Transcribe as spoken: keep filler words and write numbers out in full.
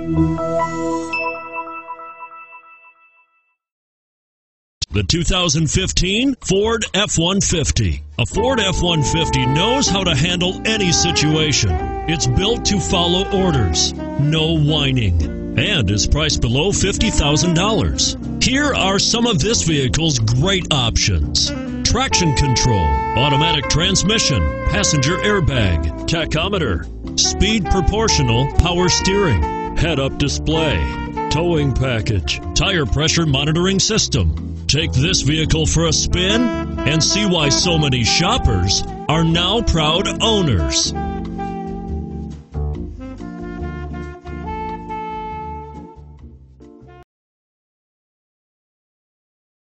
The two thousand fifteen Ford F one fifty. A Ford F one fifty knows how to handle any situation. It's built to follow orders, no whining, and is priced below fifty thousand dollars. Here are some of this vehicle's great options: traction control, automatic transmission, passenger airbag, tachometer, speed proportional power steering, head-up display, towing package, tire pressure monitoring system. Take this vehicle for a spin and see why so many shoppers are now proud owners.